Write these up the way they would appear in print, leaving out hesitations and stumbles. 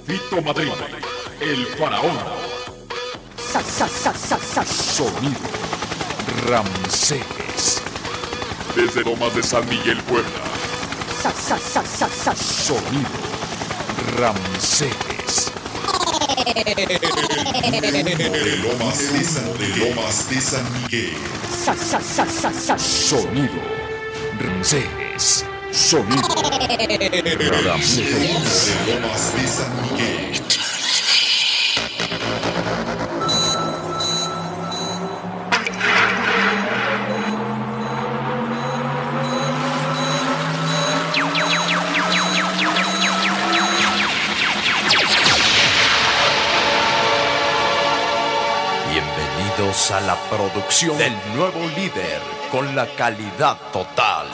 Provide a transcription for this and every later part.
Fito Madrid, el faraón. Sonido Ramsés. Desde Lomas de San Miguel, Puebla. Sonido Ramsés. De Lomas de San Miguel. Sonido Ramsés. Sonido Ramsés. De Lomas de San Miguel. Bienvenidos a la producción del nuevo líder con la calidad total.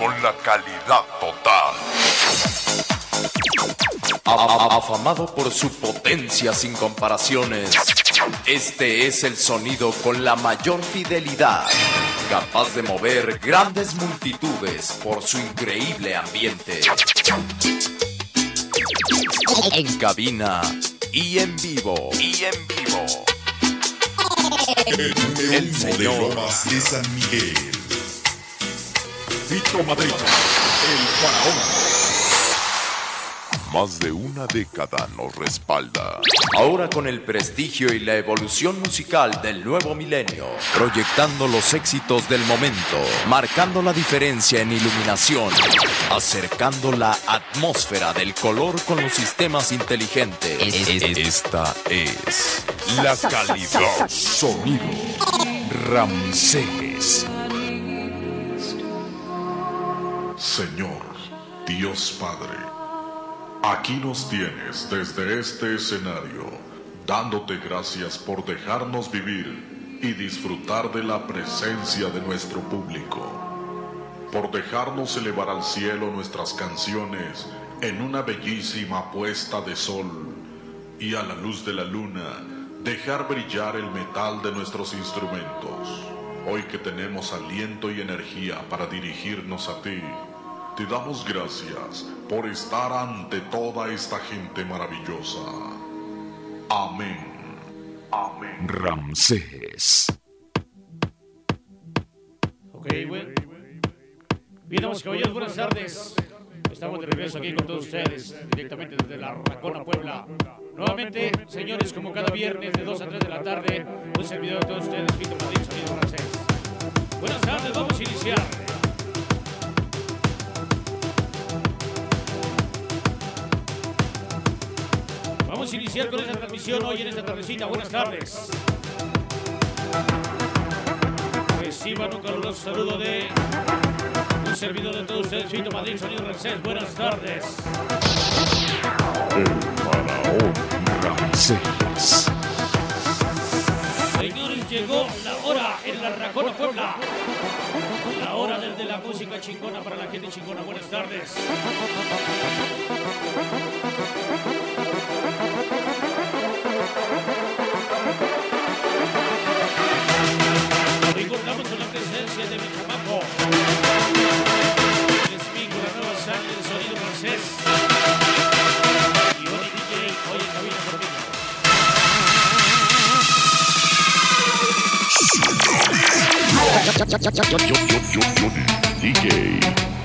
Afamado por su potencia sin comparaciones, este es el sonido con la mayor fidelidad, capaz de mover grandes multitudes por su increíble ambiente. En cabina y en vivo. El de Lomas de San Miguel. Fito Madrid, el faraón. Más de una década nos respalda. Ahora con el prestigio y la evolución musical del nuevo milenio, proyectando los éxitos del momento, marcando la diferencia en iluminación, acercando la atmósfera del color con los sistemas inteligentes. Esta es la calidad. Sonido Ramsés. Señor, Dios Padre, aquí nos tienes desde este escenario, dándote gracias por dejarnos vivir y disfrutar de la presencia de nuestro público, por dejarnos elevar al cielo nuestras canciones en una bellísima puesta de sol y a la luz de la luna dejar brillar el metal de nuestros instrumentos. Hoy que tenemos aliento y energía para dirigirnos a ti, te damos gracias por estar ante toda esta gente maravillosa. Amén. Ramsés. Ok, bueno. Bien, damas y caballeros, buenas tardes. Estamos de regreso aquí con todos ustedes, directamente desde la Racona, Puebla. Nuevamente, señores, como cada viernes de 2 a 3 de la tarde, un servidor de todos ustedes, Fito Madrid, Sonido Ramsés. Buenas tardes, vamos a iniciar. Vamos a iniciar con esta transmisión hoy en esta tardecita. Buenas tardes. Reciban un caluroso saludo de un servidor de todos ustedes, Fito Madrid, Sonido Ramsés. Buenas tardes. El faraón Ramsés. Señores, llegó la hora en la Racona, Puebla. La hora de la música chingona para la gente chingona. Buenas tardes. Hoy contamos con la presencia de mi chamaco. Les vengo la nueva sangre del Sonido Ramsés. Y Oni DJ, hoy en cabina conmigo. DJ.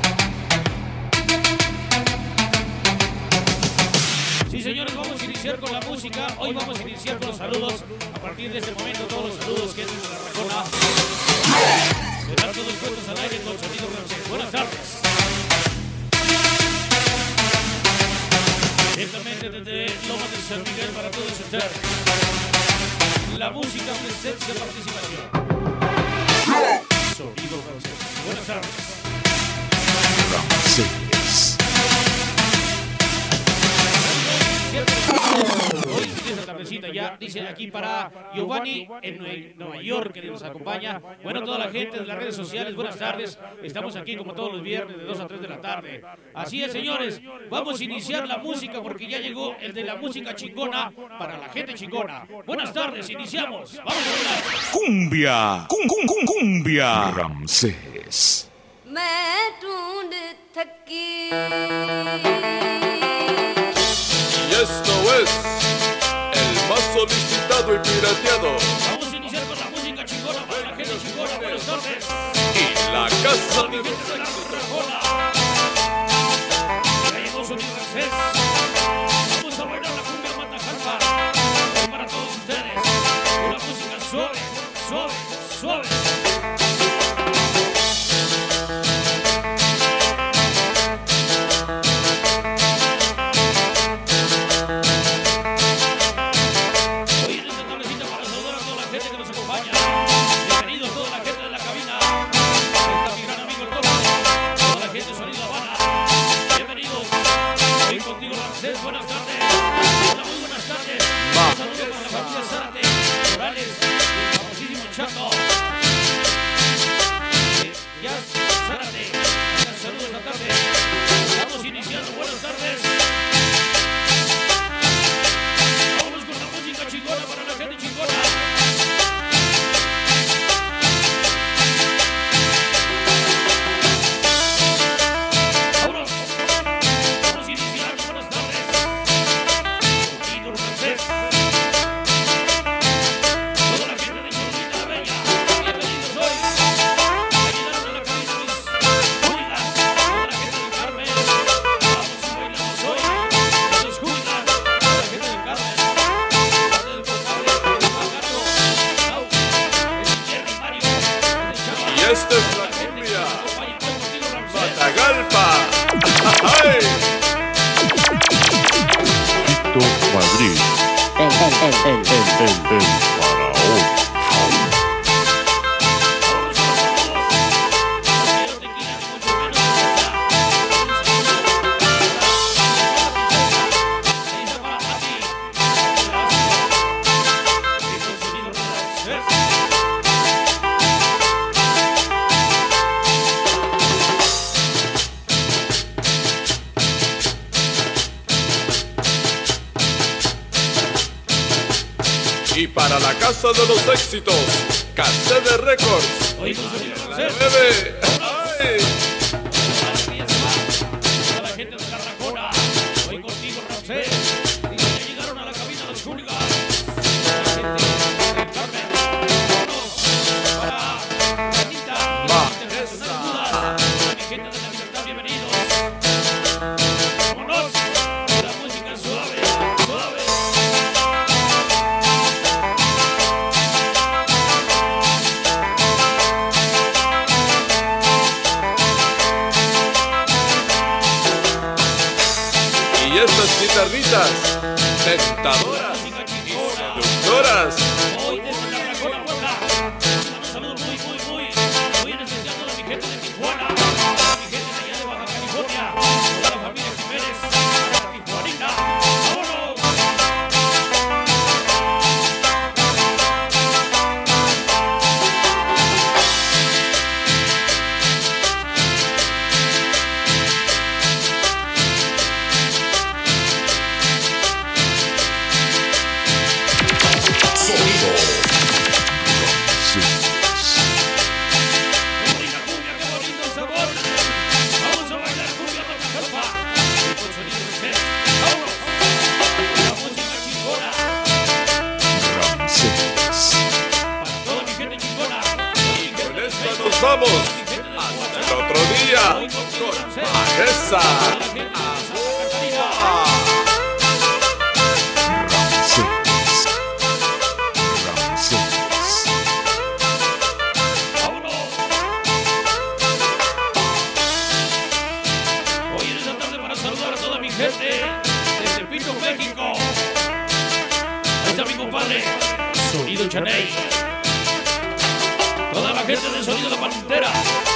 Sí, señores, vamos a iniciar con la música. Hoy vamos a iniciar con los saludos. A partir de este momento, todos los saludos que entren en la Racona serán todos puestos al aire con Sonido Ramsés. Buenas tardes. Directamente desde Lomas de San Miguel para todos ustedes. La música, presencia, participación. Sonido Ramsés. Buenas tardes. Ramsés. Hoy en esta tardecita ya, dice aquí para Giovanni en Nueva York, que nos acompaña. Bueno, toda la gente de las redes sociales, buenas tardes. Estamos aquí como todos los viernes de 2 a 3 de la tarde. Así es, señores, vamos a iniciar la música porque ya llegó el de la música chingona para la gente chingona. Buenas tardes, iniciamos. Vamos a bailar. Cumbia. Cumbia. Ramsés. मैं ढूंढ थकी Y esto es solicitado y pirateado. Vamos a iniciar con la música chingona para la gente chingona. Buenas tardes. Y la casa de Mi los gente de la Rajona. Ya llegó Sonido Access. Vamos a bailar la cumbia Matajalpa. Hoy para todos ustedes. Con la música suave, suave, suave. Hoy en esta tardecita para saludar a toda la gente que nos acompaña. Bienvenidos toda la gente de la cabina. Ahí está mi gran amigo el Topo. Toda la gente de Sonido Habana. Bienvenidos. Hoy contigo Ramsés. Buenas tardes. Hola, muy buenas tardes. Un saludo para la familia Zárate, Morales, el famosísimo Chaco. Ya Zárate. Saludos esta tarde. Estamos iniciando. Buenas tardes. Vámonos con la música chingona para la gente chingona. Vámonos. Vamos a iniciar. Buenas tardes. Contigo, Ramsés. Toda la gente de Cholulita la Bella. Bienvenidos hoy. Ya llegaron a la cabina mis hooligans. Toda la gente del Carmen. Vamos y bailamos hoy. Los hooligans. Toda la gente del Carmen. Parte del Concable, el Macato, Sau, el Jerry Mario, el Chava. Y esta es la Toda gente que cumbia. nos acompaña hoy contigo, Ramsés. Matagalpa. ¡Ay! Tito Madrid. El faraón. Y para la casa de los éxitos, Casete Records. Hoy con Sonido La Ramsés. 9. ¡Ay! Toda la gente de la Rajona. Hoy contigo, Ramsés. Dice que llegaron a la cabina los hooligans. La gente del Carmen. Vámonos para Anita. Internacional Dudas. Para mi gente de la Libertad, bienvenidos. Vámonos. La música suave, suave. Y estas guitarritas, tentadoras Música y chingona. seductoras. Hoy desde la Rajona Puebla, un saludo muy en especial a toda mi gente de Tijuana, a toda mi gente de allá de Baja California, a toda la familia Jiménez, a la Tijuanita. ¡Vámonos! Sonido. Bonita cumbia, qué bonito el sabor. Vamos a bailar cumbia Matajalpa. Con Sonido Ramsés. ¡Vámonos! La música chingona. Ramsés. Para toda mi gente chingona. Y gente Con de esta Facebook, nos vamos. mi gente de Hasta el WhatsApp. otro día. Hoy contigo, Ramsés. Majesa. Toda la gente de Santa Catarina. Ramsés. Ramsés. ¡Vámonos! Hoy en esta tarde para saludar a toda mi gente desde Pito, México. Ahí está mi compadre, Sonido Chaney. Toda la gente de Sonido La Pantera.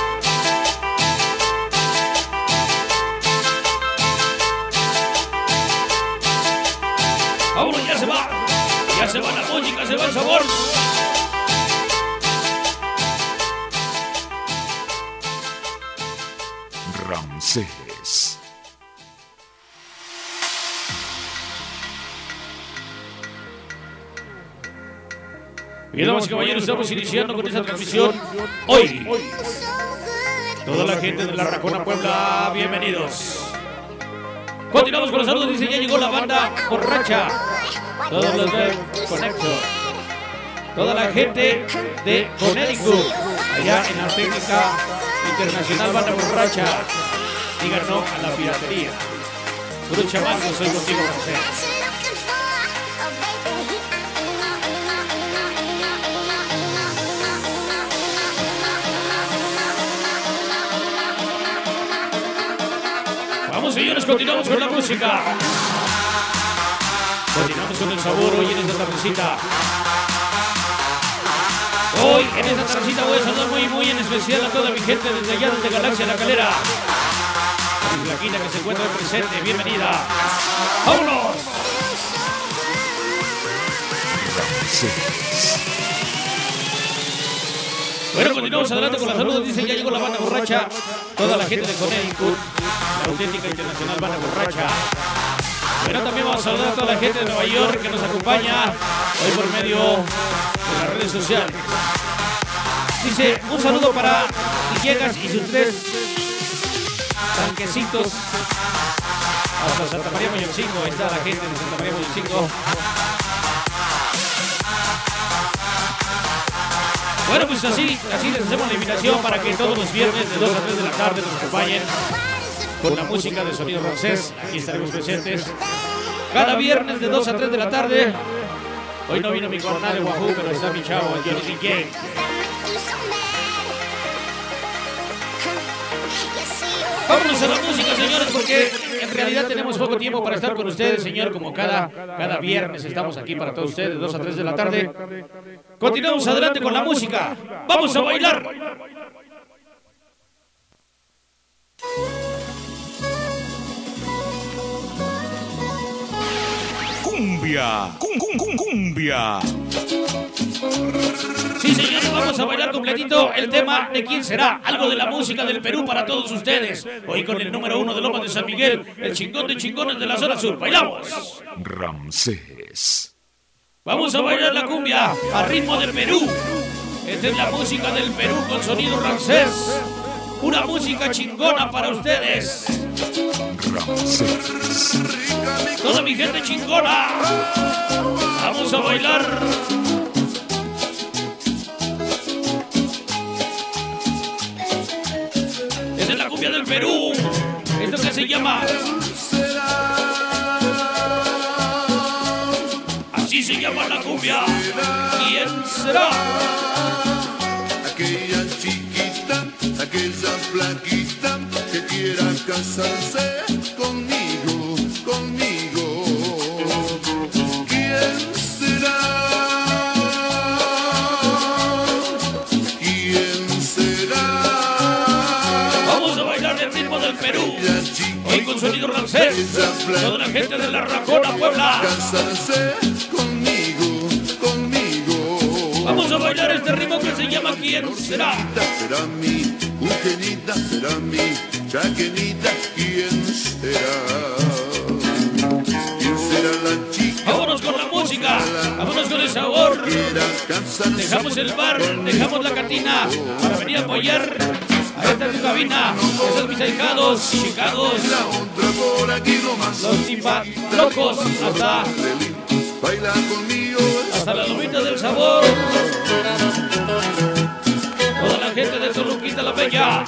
Vámonos, ya se va. Ya se va la música, se va el sabor. Ramsés. Bien, damas y caballeros, estamos iniciando con esta transmisión hoy. Toda la gente de la Rajona Puebla, bienvenidos. Continuamos con los saludos. Dice, ya llegó la banda borracha. Todos los de Conexo. Toda la gente de Connecticut. Allá en la técnica internacional banda borracha. Digan no a la piratería. Puro chamaco, soy contigo, José. Vamos, señores, continuamos con la música. Continuamos con el sabor hoy en esta tardecita. Hoy en esta tardecita voy a saludar muy en especial a toda mi gente desde allá, desde Galaxia La Calera. A mi flaquita que se encuentra presente, bienvenida. ¡Vámonos! Bueno, continuamos adelante con la salud. Dice, ya llegó la banda borracha. Toda la gente de Connecticut, la auténtica internacional banda borracha. Bueno, también vamos a saludar a toda la gente de Nueva York que nos acompaña hoy por medio de las redes sociales. Dice, un saludo para Villegas y sus 3 tanquecitos hasta Santa María Moyoncingo. Ahí está la gente de Santa María Moyoncingo. Bueno, pues así les hacemos la invitación para que todos los viernes de 2 a 3 de la tarde nos acompañen con la música de Sonido Francés. Aquí estaremos presentes cada viernes de 2 a 3 de la tarde. Hoy no vino mi carnal de Wahoo, pero está mi chavo, el Johnny DJ. Vámonos a la música, señores, porque en realidad tenemos poco tiempo para estar con ustedes, señor, como cada viernes estamos aquí para todos ustedes, de 2 a 3 de la tarde. Continuamos adelante con la música. ¡Vamos a bailar! Cumbia, cumbia. Sí, señores, vamos a bailar completito el tema de quién será. Algo de la música del Perú para todos ustedes. Hoy con el número 1 de Lomas de San Miguel, el chingón de chingones de la zona sur. ¡Bailamos! Ramsés. Vamos a bailar la cumbia a ritmo del Perú. Esta es la música del Perú con sonido Ramsés. Una música chingona para ustedes. Ramsés. Toda mi gente chingona. Vamos a bailar. Esta es la cumbia del Perú. Esto que se llama... Así se llama la cumbia. ¿Quién será? Aquella chiquita, aquella flaquita que quiera casarse conmigo, conmigo. ¿Quién será? ¿Quién será? Vamos a bailar el ritmo del Perú. Hoy con sonido Ramsés. Toda la gente de la Racona, Puebla. Casarse conmigo, conmigo. Vamos a bailar este ritmo que se llama ¿Quién será? Será mi mujerita, será mi chaquenita. ¿Quién será? ¿Quién será la chica? Vámonos con la música, vámonos con el sabor. Dejamos el bar, dejamos la cantina para venir a apoyar a esta tu cabina. Esos mis ahijados, chicados, La otra por aquí nomás. los tipa locos, hasta Baila conmigo. la lomita del sabor. Toda la gente de Toluquita la Bella.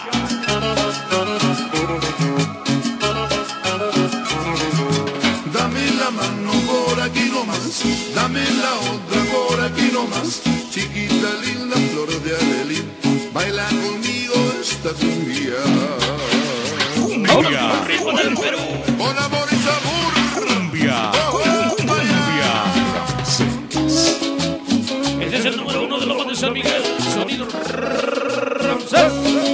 Dame la mano por aquí nomás. Dame la otra por aquí nomás. Chiquita linda, flor de alelí. Baila conmigo esta cumbia. Vámonos con el ritmo del Perú. Con amor y sabor. Cumbia, cumbia. Este es el número 1 de Lomas de San Miguel. Sonido Ramsés.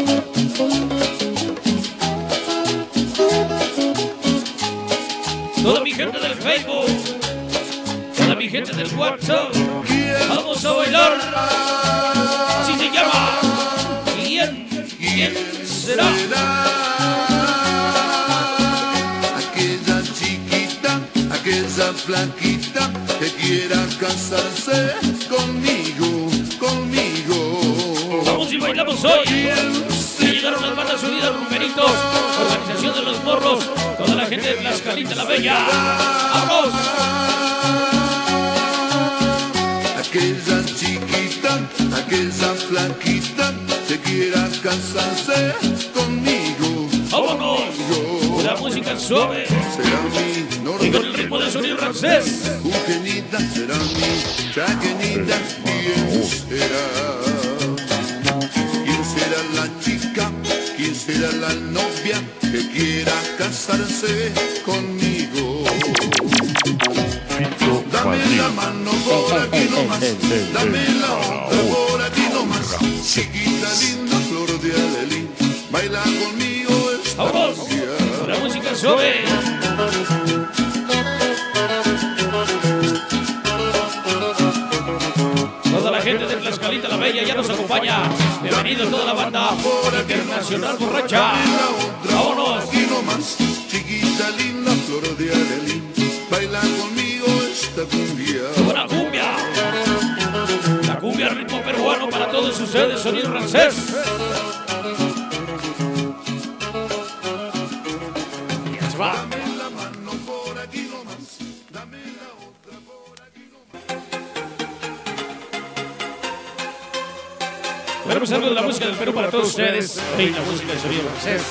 Toda mi gente del Facebook, toda mi gente del WhatsApp, vamos a bailar. Así se llama. ¿Quién será? Aquella chiquita, aquella flaquita que quiera casarse conmigo, conmigo. Vamos y bailamos hoy. Ya llegaron las bandas Unidas Rumberitos, Organización de los Morros, toda la gente de Tlaxcalita la Bella. ¡Vamos! Aquella chiquita, aquella flaquita, se quiera casarse conmigo. ¡Vámonos! La música suave Será mi norte, y con el ritmo de sonido francés. Jugenita será mi chaquenita. ¿Quién será? ¿Quién será la chica? ¿Quién será la novia que quiera casarse conmigo? Dame la mano por aquí nomás, dame la otra por aquí nomás. Chiquita linda flor de Adelín, baila conmigo esta ¡Vamos! cumbia. La música suave. Toda la gente de Tlaxcalita la Bella ya nos acompaña. Bienvenidos toda la banda internacional borracha. ¡Vámonos! Aquí nomás, chiquita linda flor de Adelín, baila conmigo esta cumbia. ¡Buena cumbia! La cumbia ritmo peruano para todos ustedes, sonido francés. Y ya se va. Dame la mano por aquí nomás, dame la otra por aquí nomás. Bueno, pues algo de la música del Perú para todos ustedes. Y la música del sonido francés.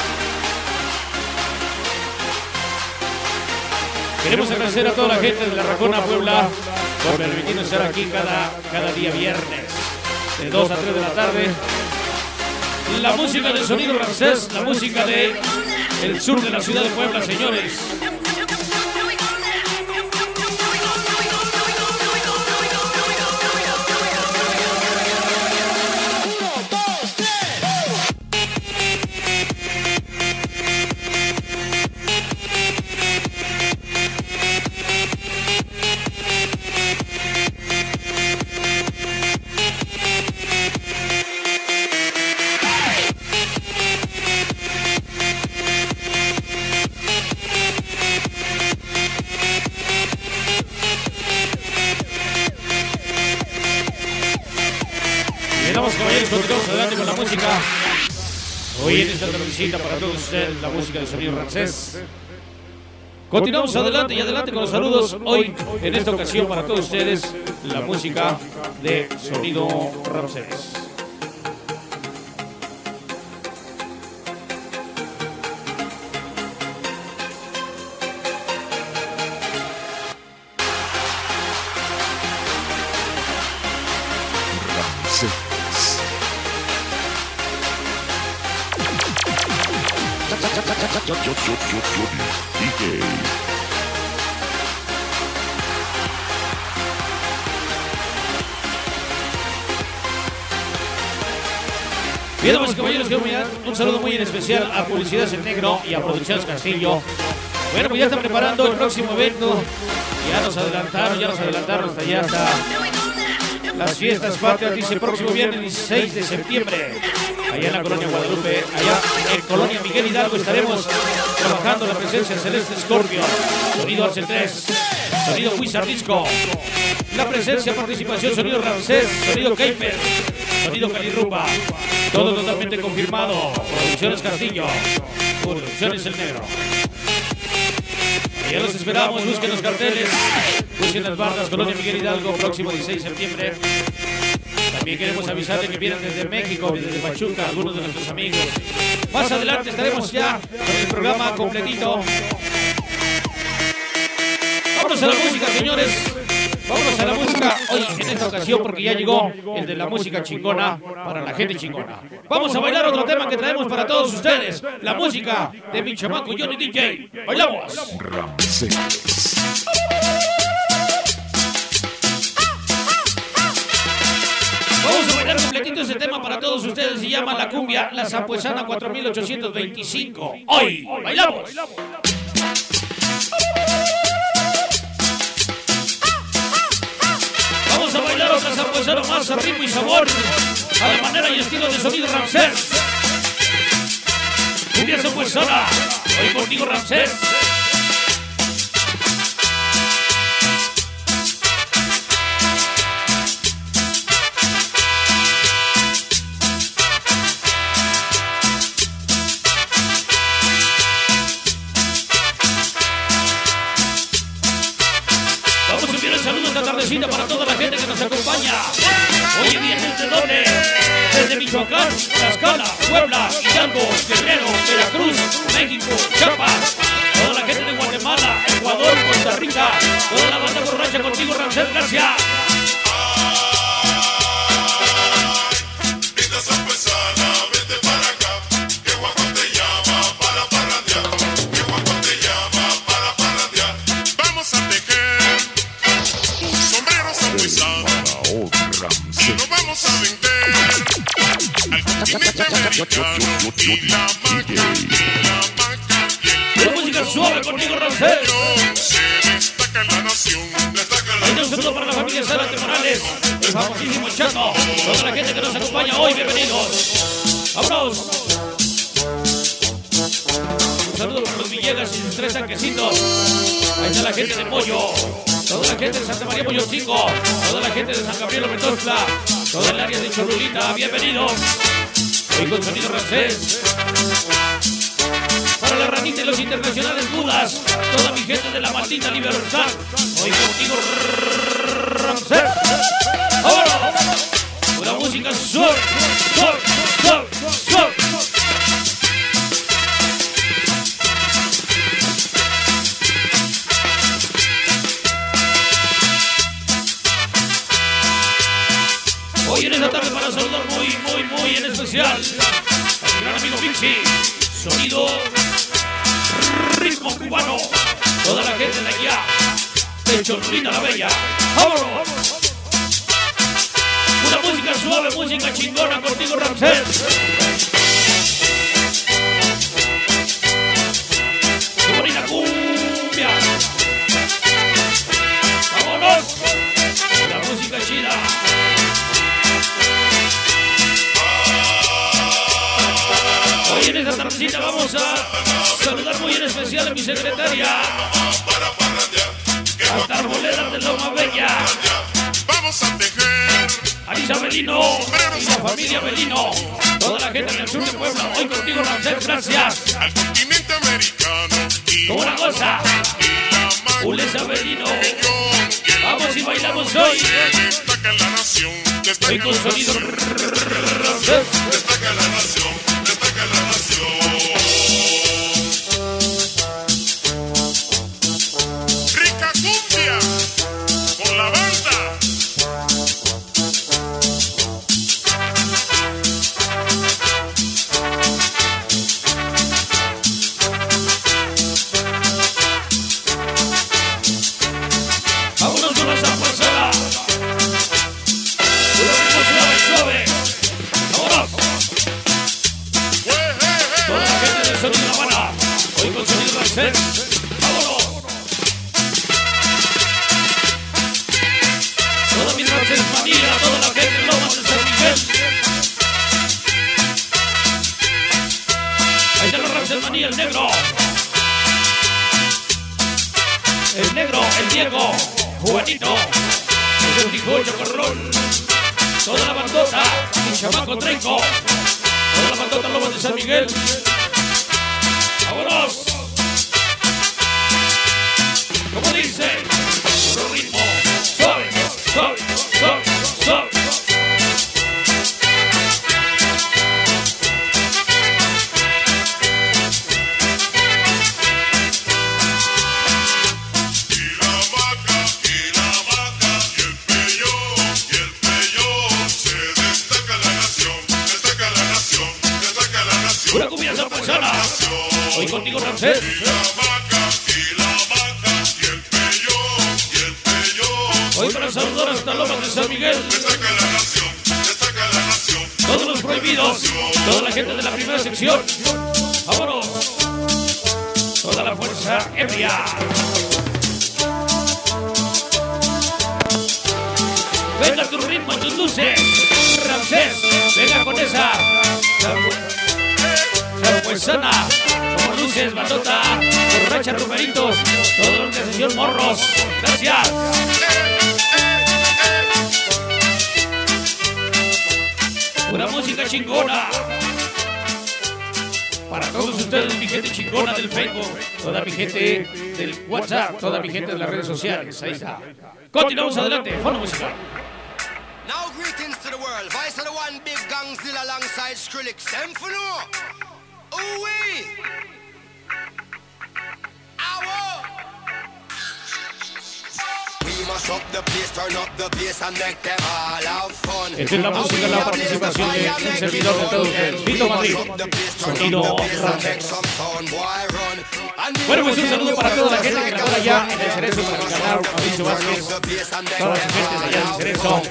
Queremos agradecer a toda la gente de La Rajona, Puebla, por permitirnos estar aquí cada día viernes, de 2 a 3 de la tarde. La música del sonido francés, la música de el sur de la ciudad de Puebla, señores. Continuamos adelante con la música. Hoy en esta transmisión para todos ustedes, la música del sonido francés. Continuamos adelante y adelante con los saludos. Hoy, en esta ocasión, para todos ustedes, la música de sonido francés. Bien, damas y caballeros, quiero enviar un saludo muy en especial a Publicidades en Negro y a Producciones Castillo. Bueno, pues ya están preparando el próximo evento. Ya nos adelantaron hasta allá hasta las fiestas patrias, dice próximo viernes 16 de septiembre. Allá en la colonia Guadalupe, allá en colonia Miguel Hidalgo estaremos trabajando la presencia de Celeste Scorpio, sonido Arce 3, sonido Wizard Disco, la presencia, participación, sonido Ramsés, sonido Keiper, sonido Calirrumba, todo totalmente confirmado. Producciones Castillo, Producciones El Negro. Ya los esperamos, busquen los carteles, busquen las bardas, colonia Miguel Hidalgo, próximo 16 de septiembre. También queremos avisarle que vienen desde México, desde Pachuca, algunos de nuestros amigos. Más adelante estaremos ya con el programa completito. Vámonos a la música, señores. Vámonos a la música hoy en esta ocasión porque ya llegó el de la música chingona para la gente chingona. Vamos a bailar otro tema que traemos para todos ustedes. La música de mi chamaco Johnny DJ. ¡Bailamos! Ramsés. Vamos a bailar completito ese tema para todos ustedes. Se llama La Cumbia, La Zampuesana 4825. Hoy, bailamos. Vamos a bailar otra zampuesana más a ritmo y sabor, a la manera y estilo de sonido Ramsés. Cumbia zampuesana, hoy contigo Ramsés. bonita tardecita para toda la gente que nos acompaña. Hoy viene ¿desde dónde? Desde Michoacán, Tlaxcala, Puebla, Hidalgo, Guerrero, Veracruz, México, Chiapas. Toda la gente de Guatemala, Ecuador, Costa Rica. Toda la banda borracha contigo, Ramsés, gracias. Nos vamos a vender al continente americano y la maca, La música suave contigo, Ramsés. se destaca en la nación, Un saludo para la familia Zárate Morales, el famosísimo Chato, toda la gente que nos acompaña hoy, bienvenidos. ¡Vámonos! Un saludo para los Villegas y sus 3 tanquecitos. Ahí está la gente de Moyo, toda la gente de Santa María Moyochingo, toda la gente de San Gabriel Ometosla, toda el área de Cholulita, bienvenidos. Hoy con sonido Ramsés. Para la ranita y los internacionales Budas, toda mi gente de la maldita libertad. Hoy contigo, Ramsés. ¡Vámonos! Pura música, sol, sol, sol, sol. Hoy en esta tarde para saludar muy en especial a mi gran amigo Pixi, sonido ritmo cubano, toda la gente de allá, de Cholulita la Bella. ¡Vámonos! Una música suave, música chingona contigo, Ramsés. ¡Qué bonita cumbia! ¡Vámonos! La música chida. Hoy en esta tardecita vamos a saludar muy en especial a mi secretaria, hasta Arboledas de Loma Bella. vamos a tejer Arisa Belino y la familia Belino, toda la gente del sur de Puebla. Hoy contigo, Ramsés, gracias. al continente americano y Como una cosa, la maca, Ulesa Belino, y el vamos y bailamos hoy. se destaca en la nación, destaca Hoy en con la sonido nación, Ramsés. destaca en la nación, destaca en la nación. Rica cumbia con la banda. Vámonos con la zapuesera. Una ritmo suave. Vámonos. Toda la gente del sonido La Habana. Hoy con sonido Ramsés. Vámonos. Toda mi Ramsés manía, toda la gente de Lomas de San Miguel. Ahí está los Ramsés manía, el negro. El negro, el Diego, Juanito, el frijol, chocorrón, toda la bandota, el chamaco Trenco, toda la bandota Lomas de San Miguel. ¡Vámonos! Como dice, puro ritmo, suave, suave, suave, suave. Y la vaca, y el peyón, se destaca la nación, destaca la nación, destaca la nación. Una cumbia zapuesana. Hoy contigo, Ramsés. Y la vaca, y el peyón, Hoy para saludar hasta Lomas de San Miguel. destaca la nación, destaca la nación. Todos los prohibidos, toda la gente de la primera sección. ¡Vámonos! Toda la fuerza ebria. Venga tu ritmo, tus luces. Ramsés, venga con esa. Zapuesana, como luces, batota, borracha, rumeritos, toda la organización Morros. Gracias. Una música chingona. Para todos ustedes, mi gente chingona del Facebook, toda mi gente del WhatsApp, toda mi gente de las redes sociales. Ahí está. Continuamos adelante. Fondo musical. Now greetings to the world. Vice of the one big gangzilla alongside Skrillex. Them for no. Ooh-wee. Ow. We must up the place, turn up the bass and make them all have fun. Esta es la música, la participación de un servidor de todos ustedes, Vito Madrid, Sonido Ramsés. Bueno, pues un saludo para toda la gente que labora allá en el Cerezo, para mi canal, Mauricio Vázquez, toda la gente de allá en el Cerezo.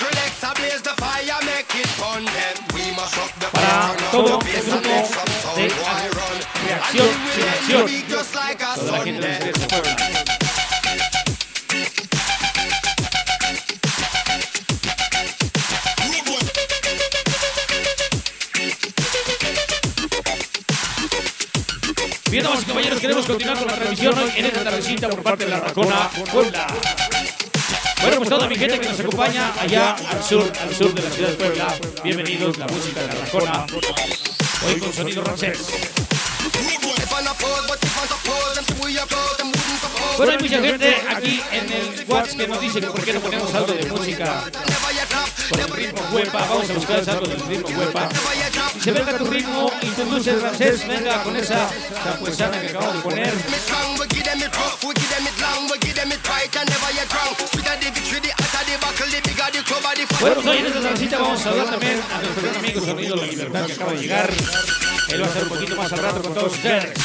Para todo el grupo de Reacción Sin Acción, toda la gente del Cerezo, Puebla. Bien, damas y caballeros, queremos continuar con la transmisión hoy en esta tardecita por parte de la Racona, Puebla. Bueno, pues toda mi gente que nos acompaña allá al sur de la ciudad de Puebla, bienvenidos a la música de la Racona, hoy con Sonido Ramsés. Bueno, hay mucha gente aquí en el WhatsApp que nos dice que por qué no ponemos algo de música con el ritmo huepa. Vamos a buscar algo del ritmo huepa. Y se venga tu ritmo, introduce Ramsés, venga con esa chapuesana que acabamos de poner. Bueno, pues hoy en esta transita vamos a saludar también a nuestro gran amigo Sonido La Libertad, que acaba de llegar. Él va a estar un poquito más al rato con todos ustedes.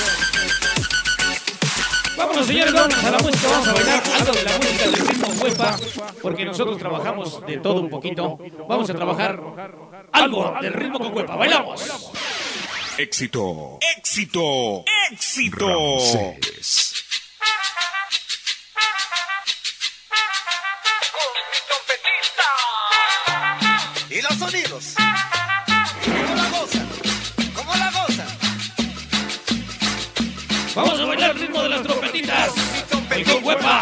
Vámonos, señores, vamos a la música, vamos a bailar algo de la música del ritmo huepa, porque nosotros trabajamos de todo un poquito. Vamos a trabajar algo del ritmo con huepa. ¡Bailamos! Éxito, éxito, éxito. Ramsés. Y los sonidos. ¿Cómo la gozan? ¿Cómo la gozan? Vamos a bailar el ritmo de las trompetitas. El con huepa.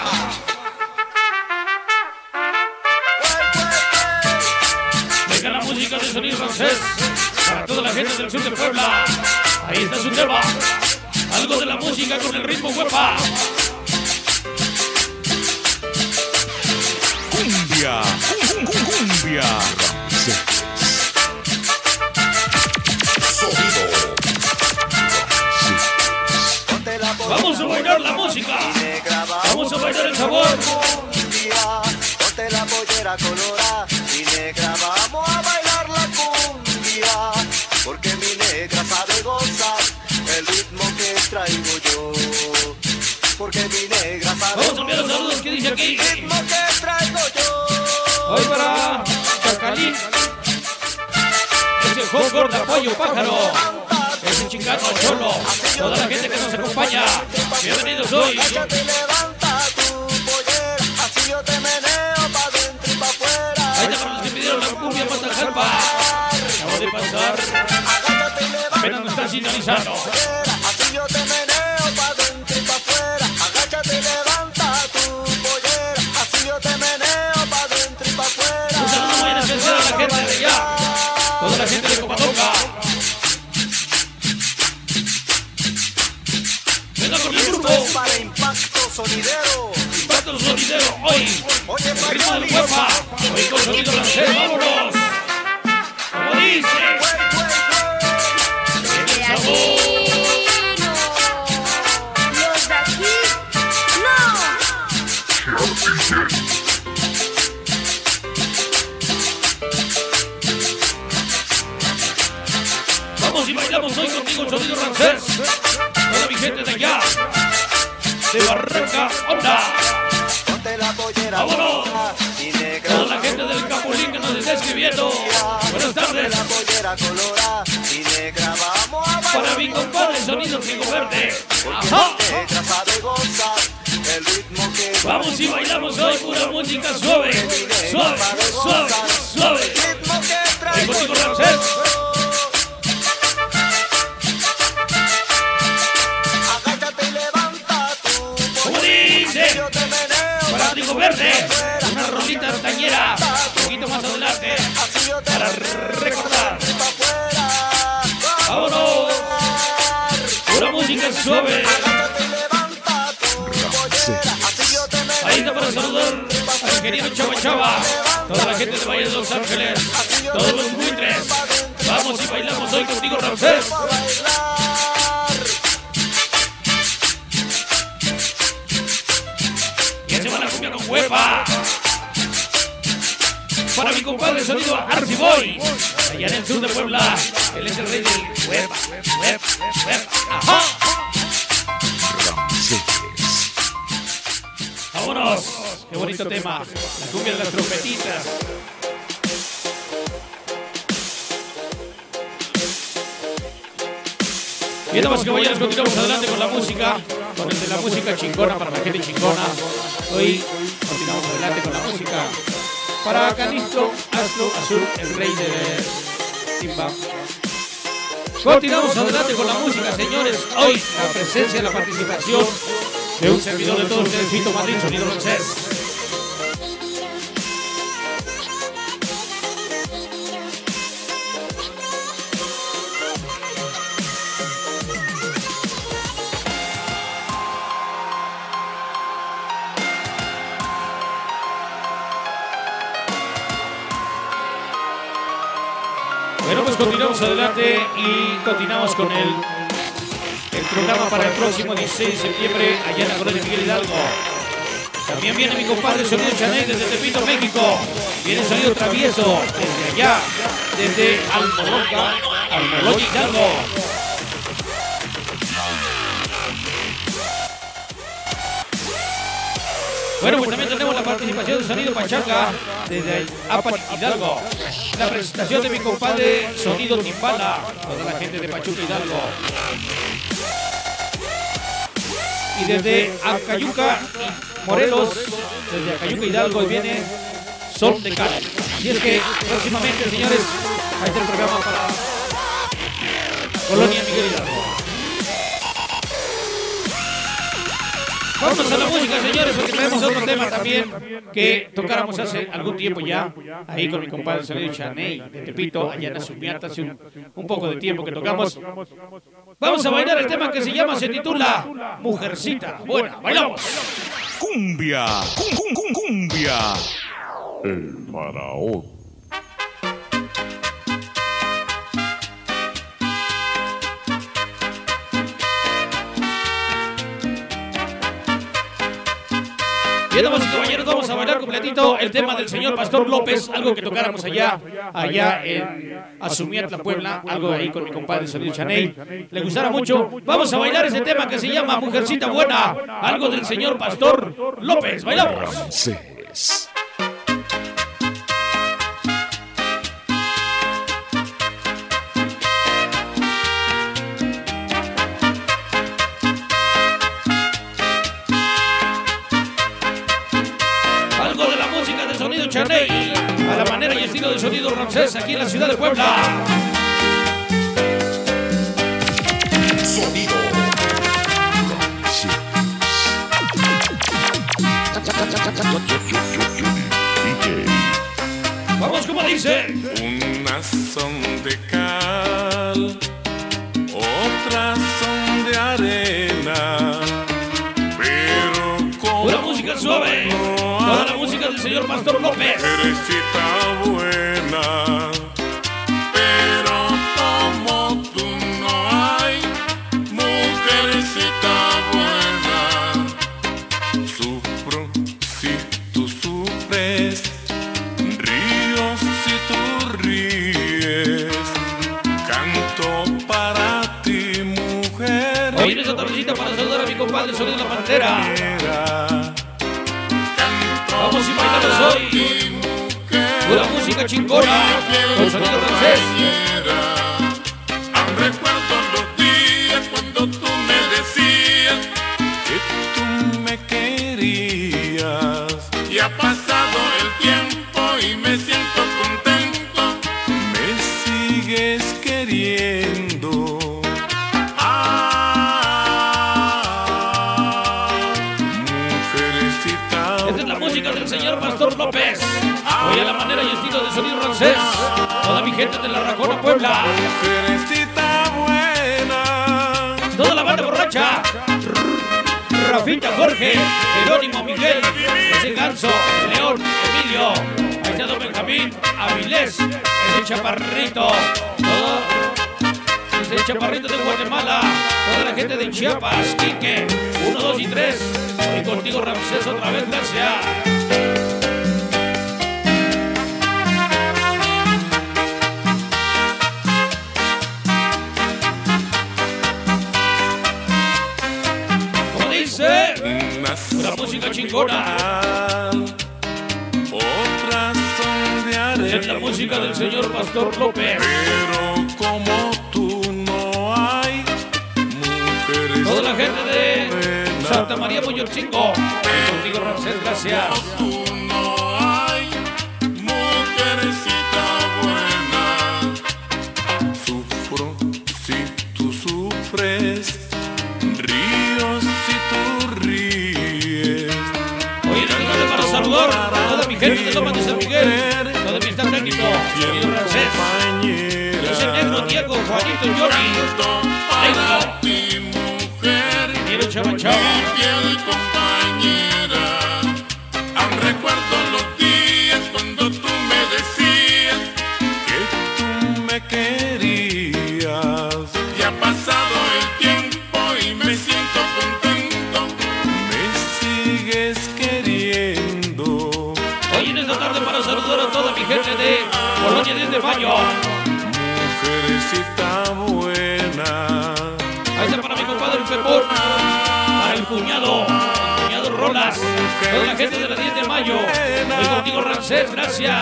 Venga la música de Sonido Ramsés para toda la gente del sur de Puebla. Ahí está su tema. Algo de la música con el ritmo huepa. Cumbia, cumbia. Ramsés. Vamos a bailar la música. Vamos a bailar el sabor. Ponte la pollera colorada y negra, vamos a bailar la cumbia, porque mi negra sabe gozar el ritmo que traigo yo, porque mi negra sabe. Vamos a enviar los saludos que dice aquí. El ritmo que traigo yo. Hoy para Chacalín, ese hot gorda, pollo, pájaro, ese chingado cholo, toda la gente que nos acompaña, bienvenidos hoy. Agáchate, levanta tu pollera, así yo te meneo pa' dentro y pa' afuera. Ahí está para los que pidieron la cumbia Matajalpa. Acabo de pasar, Agáchate y levanta apenas nos están sintonizando. así yo te meneo pa' dentro y pa' afuera. Agáchate y levanta tu pollera, así yo te meneo pa' dentro y pa' afuera. Un saludo muy especial a la gente de allá, toda la gente de Covadonga. Venga con el grupo Para impacto sonidero. Impacto Sonidero hoy. Oye, El ritmo del huepa, hoy con Sonido Ramsés, vámonos. Como dice, el sabor. Los de aquí, no. Vamos y bailamos hoy contigo, Sonido Ramsés. Toda mi gente de allá, de Barranca Honda. Ponte la pollera Vámonos. colorada y negra. Toda la gente del Capulín que nos está escribiendo. Buenas tardes. La pollera colorada y negra, vamos a bailar. Para mi compadre Sonido Trigo Verde. Porque Ajá. mi negra sabe gozar el ritmo que Vamos y bailamos hoy pura música suave, suave, suave, suave. ritmo que Hoy traigo contigo yo. Ramsés. Agáchate y levanta tu Como pollera, dice, así yo te meneo para pa' Trigo dentro y Verde, pa' afuera. una rolita tañera, un poquito más adelante, Así yo te para meneo recordar. pa' afuera. Vámonos. ingeniero Chava Chava, toda la gente de Valle de Los Ángeles, todos los buitres. Vamos y bailamos hoy contigo, Ramsés. Y se van a cumbia con huepa. Para mi compadre sonido Archie Boy, allá en el sur de Puebla. Él es el rey del huepa. Ajá. Vámonos. Qué bonito tema. La cumbia de las trompetitas. Bien, damas y caballeros, continuamos adelante con la música, con el de la música chingona para la gente chingona. Hoy continuamos adelante con la música para Calixto, Astro Azul, el rey de Timba. Continuamos adelante con la música, señores. Hoy la presencia, la participación de un servidor de todos ustedes, Fito Madrid, Sonido Ramsés. Bueno, pues continuamos adelante y continuamos con el programa para el próximo 16 de septiembre allá en la colonia Miguel Hidalgo. También viene mi compadre Sonido Chaney desde Tepito, México. Viene Sonido Travieso desde allá, desde Almoloya, Hidalgo. Bueno, pues también tenemos la participación de Sonido Pachanga desde Apan, Hidalgo. La presentación de mi compadre Sonido Timbala, toda la gente de Pachuca, Hidalgo. Y desde Acayuca, Morelos, desde Acayuca, Hidalgo, viene Sol de Cal. Así es que próximamente, señores, ahí está el programa para Colonia Miguel Hidalgo. Vamos a la música, señores, porque tenemos otro tema también que tocáramos hace algún tiempo ya, ahí con mi compadre Sonido Chaney de Tepito, allá en Azumiata, hace un poco de tiempo que tocamos. Vamos a bailar el tema que se titula Mujercita Buena. ¡Bailamos! Cumbia, cumbia. El faraón. Bien, damas y caballeros, vamos a bailar completito el tema del señor Pastor López, algo que tocáramos allá en Azumiatla, Puebla, algo ahí con mi compadre Sonido Chaney. Le gustará mucho. Vamos a bailar ese tema que se llama Mujercita Buena, algo del señor Pastor López. ¡Bailamos! Sí. Chaney, a la manera y estilo del Sonido Ramsés aquí en la ciudad de Puebla. Sonido Vamos, como dice. Unas son de cal, otras son de arena, pero como pura música suave. Toda la música del señor Pastor López. Mujercita buena, pero como tú no hay. Mujercita buena, sufro si tú sufres, río si tú ríes, canto para ti, mujer. Hoy en esta tardecita para saludar a mi compadre Sonido La Pantera. Vamos y bailamos hoy pura música chingona con Sonido Ramsés. Aún recuerdo los días cuando tú me decías que tú me querías. Y ha pasado el tiempo y me siento contento. Me sigues queriendo. Esta es la música del señor Pastor López. Hoy a la manera y estilo de Sonido Ramsés. Toda mi gente de la Rajona, Puebla. Mujercita buena. Toda la banda borracha. Rafita, Jorge, Jerónimo, Miguel, ese Ganso, León, Emilio, ahí está don Benjamín, Avilés, ese Chaparrito, todo, ese Chaparrito de Guatemala, toda la gente de Chiapas, Quique, 1, 2 y 3, hoy contigo Ramsés otra vez, gracias. Una música chingona. Otras son de arena. Es la música del señor Pastor López. Pero como tú no hay mujeres. Toda la gente de Santa María Moyotzingo. Contigo Ramsés, gracias. Como tú no hay mujerecita buena. Sufro si tú sufres. Río si tú ríes. Oye, no para saludar a toda mi gente de Lomas de San Miguel, todo mi staff técnico, señor Ramsés, ese negro Diego, Juanito, Johnny, para ti, mujer, Diego Chava Chava, mi fiel compañera. Aún recuerdo los días cuando tú me decías que tú me querías. Y ha pasado el tiempo y me siento contento. Me sigues queriendo. Hoy en esta tarde para saludar a toda mi gente de Colonia 10 de Mayo. Mujercita buena. Ahí está para mi compadre el Pepón, para el cuñado Rolas, toda la gente de la 10 de Mayo. Hoy contigo Ramsés, gracias.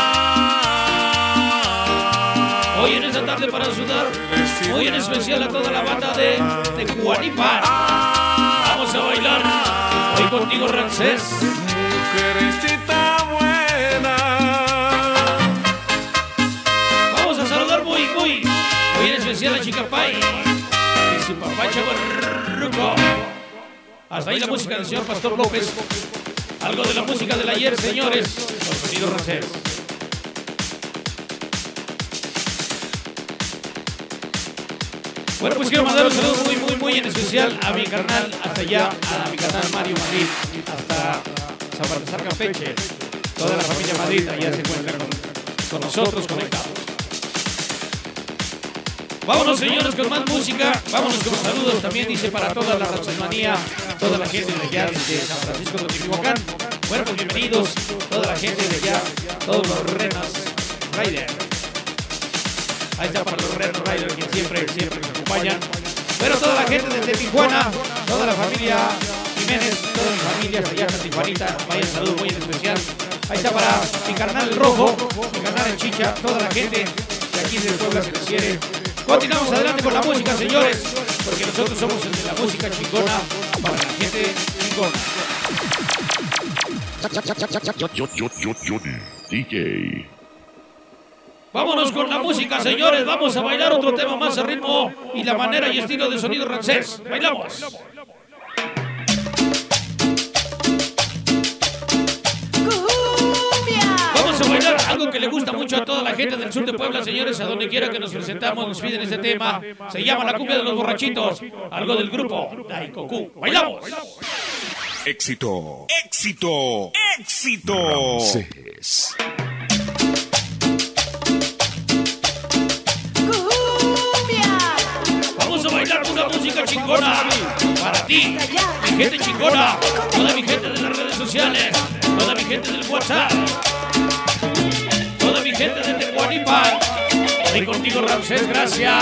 Hoy en esta tarde para saludar, hoy en especial a toda la banda de Cuanipa. Vamos a bailar, hoy contigo Ramsés. Mujercita buena. Vamos a saludar muy, hoy en especial a Chica Pai y su papá Chavarruco. Hasta ahí la música del señor Pastor López. Algo de la música del ayer, señores. Con sonido Ramsés. Bueno, pues quiero mandar un saludo muy en especial a mi carnal hasta allá, a mi carnal Mario Madrid, hasta San Baltasar Campeche. Toda la familia Madrid allá se encuentra con nosotros conectados. Vámonos, señores, con más música. Vámonos con saludos también, dice, para toda la Ranzmanía, toda la gente de allá de San Francisco de Teotihuacán. Bueno, pues bienvenidos, toda la gente de allá, todos los Renas Rider. Ahí está para los Renas Rider, que siempre nos acompañan. Bueno, toda la gente desde Tijuana, toda la familia Jiménez, toda mi familia allá hasta Tijuanita. Vaya saludo muy en especial. Ahí está para mi carnal el Rojo, mi carnal el Chicha, toda la gente de aquí de Puebla se les quiere. Continuamos adelante con la música, señores, porque nosotros somos el de la música chingona para la gente chingona. DJ. Vámonos con la música, señores. Vamos a bailar otro tema más a ritmo y la manera y estilo de sonido Ramsés. Bailamos. Vamos a bailar algo que le gusta mucho a toda la gente del sur de Puebla, señores. A donde quiera que nos presentamos nos piden este tema. Se llama La Cumbia de los Borrachitos. Algo del grupo Daikoku. ¡Bailamos! Éxito, éxito, éxito. Ramsés. Vamos a bailar una música chingona para ti, mi gente chingona, toda mi gente de las redes sociales, toda mi gente del WhatsApp, toda mi gente de Tecuanipa. Y contigo Ramsés, gracias.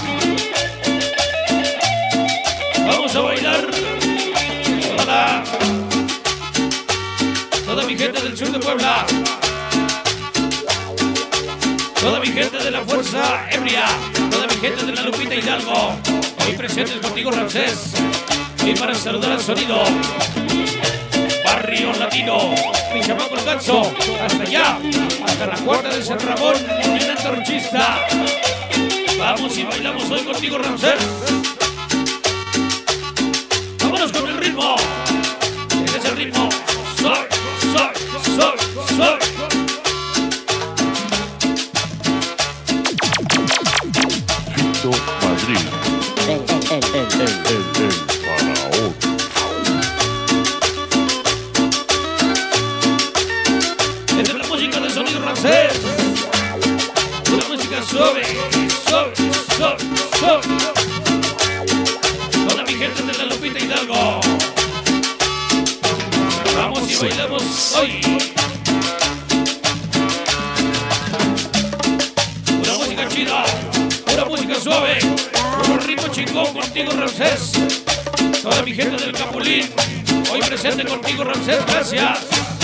Vamos a bailar toda mi gente del sur de Puebla, toda mi gente de la Fuerza Ebria, toda mi gente de la Lupita Hidalgo, hoy presentes contigo Ramsés, y para saludar al sonido Barrio Latino, mi chamaco el Ganso, hasta allá, hasta la cuarta de San Ramón, en el antorchista. Vamos y bailamos hoy contigo Ramsés. Vámonos con el ritmo. Ese es el ritmo. Soy. Madrid. El faraón. Rancés. Pura música suave, suave, suave, suave. Toda mi gente de la Lupita Hidalgo. Vamos y bailamos hoy. Pura música chida, pura música suave, puro ritmo chingón contigo, Ramsés. Toda mi gente del Capulín, hoy presente contigo, Ramsés, gracias.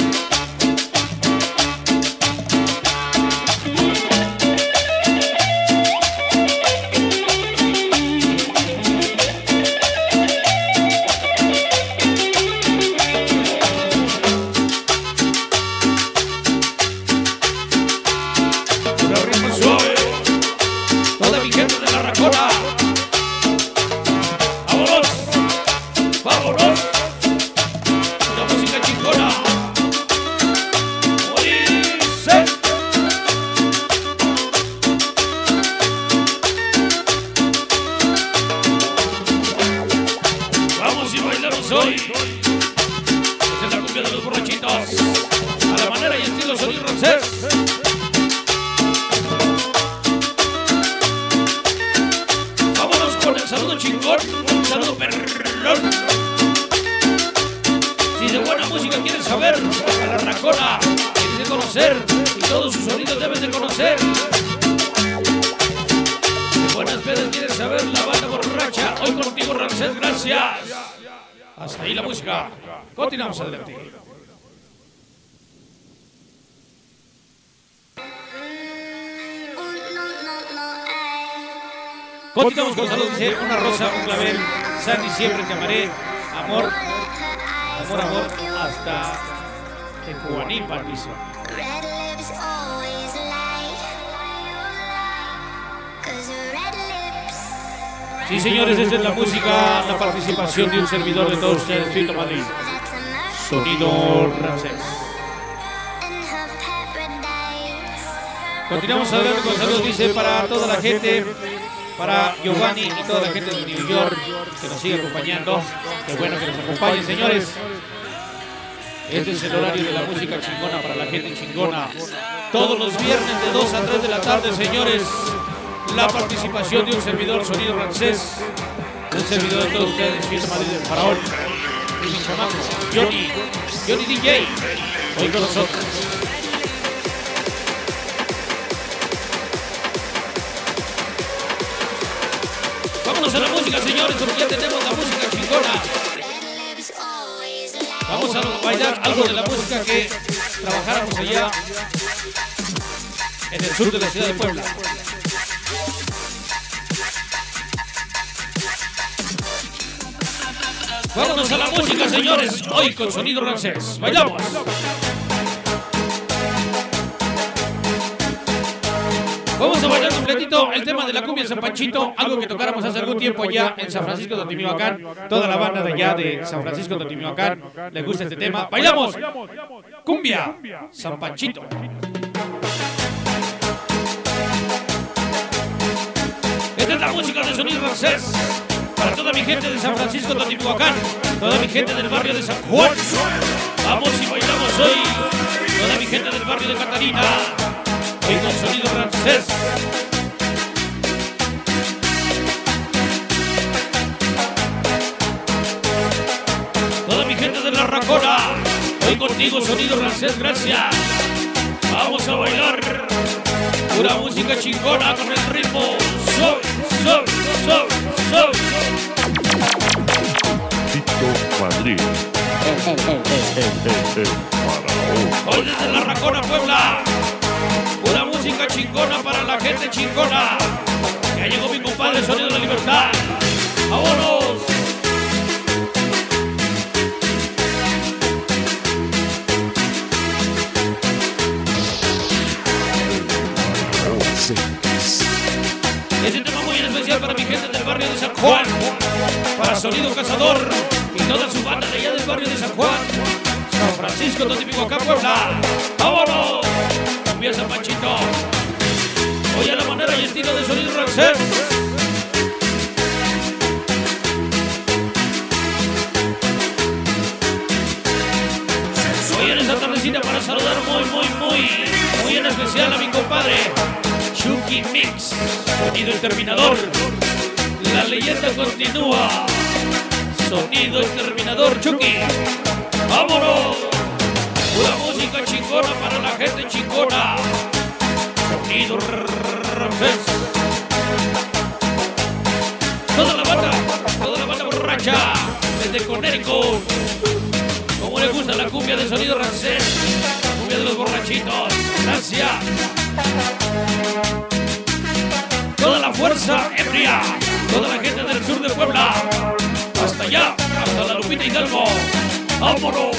Hasta ahí la música. Continuamos adelante. Continuamos con saludos. Dice una rosa, un clavel. Sandy, siempre te amaré. Amor, amor, amor. Hasta Tecuanipa, dice. Sí, señores, esta es la música, la participación de un servidor de todos ustedes, Fito Madrid. Sonido Ramsés. Continuamos hablando con saludos, dice, para toda la gente, para Giovanni y toda la gente de New York que nos sigue acompañando. Qué bueno que nos acompañen, señores. Este es el horario de la música chingona para la gente chingona. Todos los viernes de 2 a 3 de la tarde, señores. La participación de un servidor, Sonido Ramsés, un servidor de todos ustedes, Fito Madrid del Faraón, y mi chamaco, Johnny DJ, hoy con nosotros. Vámonos a la música, señores, porque ya tenemos la música chingona. Vamos a bailar algo de la música que trabajáramos allá en el sur de la ciudad de Puebla. Vámonos a la música, señores, hoy con Sonido Ramsés. ¡Bailamos! Vamos a bailar completito el tema de la cumbia San Panchito, algo que tocáramos hace algún tiempo allá en San Francisco de Otimioacán. Toda la banda de allá de San Francisco de Otimioacán les gusta este tema. ¡Bailamos! Cumbia San Panchito. Esta es la música de Sonido Ramsés. Para toda mi gente de San Francisco de Otimioacán, toda mi gente del barrio de San Juan, vamos y bailamos hoy. Toda mi gente del barrio de Catalina, hoy con Sonido Ramsés. Toda mi gente de La Racona, hoy contigo Sonido Ramsés, gracias. Vamos a bailar pura música chingona con el ritmo. Soy. Fito Madrid. Hoy desde La Racona, Puebla. Pura música chingona para la gente chingona. Ya llegó mi compadre Sonido de la Libertad. ¡Vámonos! Este tema muy especial para mi gente del barrio de San Juan, para Sonido Cazador y toda su banda de allá del barrio de San Juan, San Francisco de Otimioacán, Puebla. ¡Vámonos! Cumbia San Panchito. Hoy a la manera y estilo de Sonido Ramsés. Hoy en esta tardecita para saludar muy en especial a mi compadre Chucky Mix, sonido exterminador. La leyenda continúa. Sonido exterminador Chucky. ¡Vámonos! Pura música chingona para la gente chingona. Sonido Ramsés. Toda la banda borracha desde Connecticut. Como le gusta la cumbia de Sonido Ramsés, la cumbia de los borrachitos. Gracias. Toda la fuerza ebria, toda la gente del sur de Puebla, hasta allá, hasta la Lupita Hidalgo. ¡Vámonos!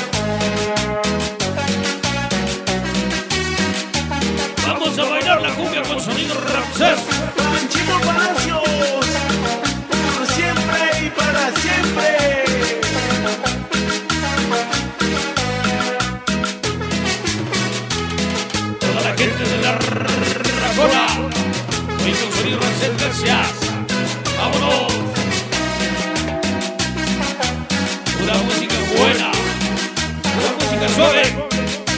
Vamos a bailar la cumbia con Sonido Ramsés. Panchito Palacios, por siempre y para siempre. Toda la gente de la Racona, hoy con Sonido Ramsés, gracias. ¡Vámonos! Pura música buena, pura música suave.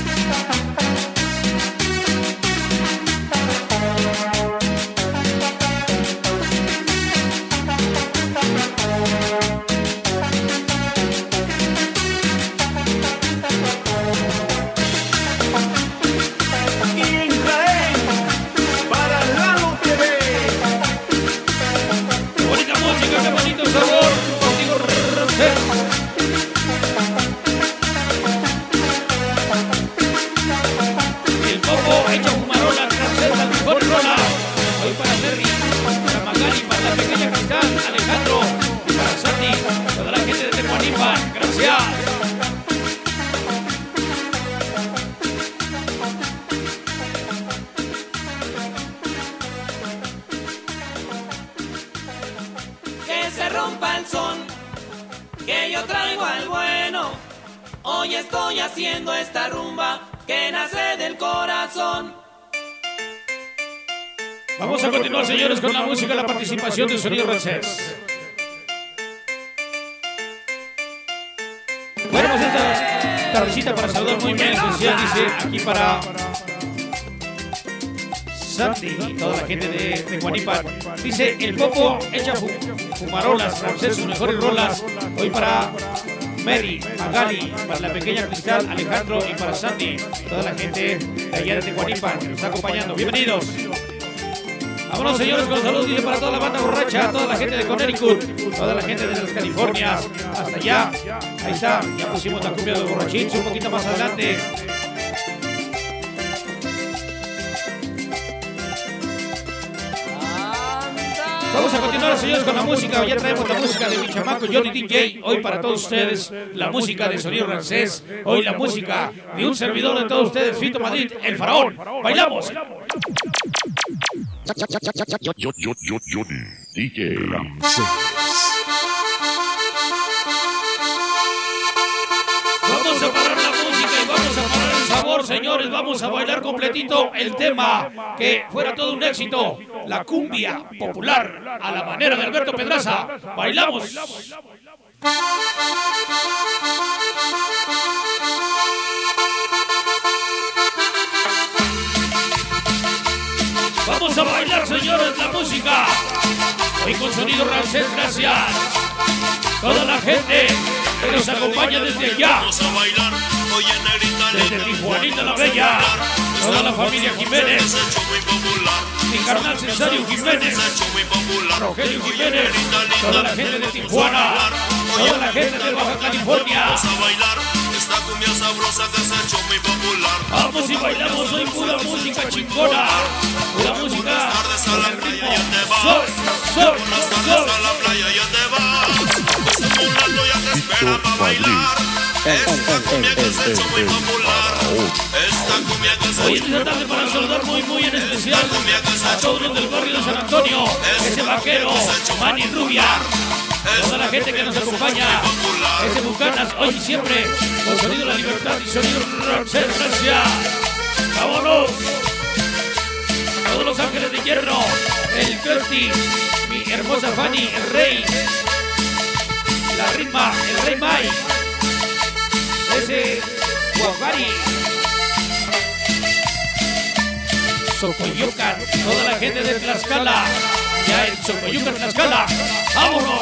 Que yo traigo al bueno. Hoy estoy haciendo esta rumba que nace del corazón. Vamos a continuar, señores, con la música, la participación de Sonido Ramsés. Bueno, pues esta tardecita para saludar muy bien especial, dice aquí para Santi y toda la gente de Guanipan. Dice, el Popo echa fumarolas, Ramsés, sus mejores rolas. Hoy para Mary, Magali, para la pequeña Cristal, Alejandro y para Santi, toda la gente de allá de Guanipan que nos está acompañando. Bienvenidos. Vámonos, señores, con saludos, dice para toda la banda borracha, toda la gente de Connecticut, toda la gente de las Californias, hasta allá. Ahí está, ya pusimos la cumbia de los borrachitos un poquito más adelante. Vamos a continuar, señores, con la música. Ya traemos la música de mi chamaco Johnny DJ. Hoy para todos ustedes, la música de Sonido Ramsés. Hoy la música de un servidor de todos ustedes, Fito Madrid, el faraón. ¡Bailamos! Johnny DJ Ramsés. Vamos a parar la música y vamos a parar el sabor, señores. Vamos a bailar completito el tema que fuera todo un éxito. La cumbia popular a la manera de Alberto Pedraza. ¡Bailamos! Vamos a bailar, señores, la música. Hoy con Sonido Ramsés, gracias. Toda la gente que nos acompaña desde allá. Vamos a bailar hoy en Negrita, desde Tijuanita la Bella. Toda la familia Jiménez. Mi carnal Cesario Jiménez. Rogelio Jiménez. Toda la gente de Tijuana. Toda la gente de Baja California. Vamos a bailar esta cumbia sabrosa que se ha hecho muy popular. Vamos y bailamos hoy pura música chingona. Pura música. Buenas tardes a la playa, ya te vas. Buenas tardes a la playa, ya te vas. Pues simulando ya te espera para bailar. Esta cumbia que se ha hecho muy popular. Esta cumbia que se ha hecho muy popular. Hoy en esta tarde para saludar muy en especial a todos los del barrio de San Antonio. Ese vaquero, Manny Rubia. Toda la gente que nos acompaña. Ese Bucanas, hoy y siempre. Con Sonido La Libertad y Sonido Ramsés, gracias. ¡Vámonos! Todos los ángeles de hierro. El Krusty, mi hermosa Fanny, el rey. La ritma, el rey Mai. Ese Guapari. Xocoyocan, toda la gente de Tlaxcala, ya en Xocoyocan, Tlaxcala, vámonos.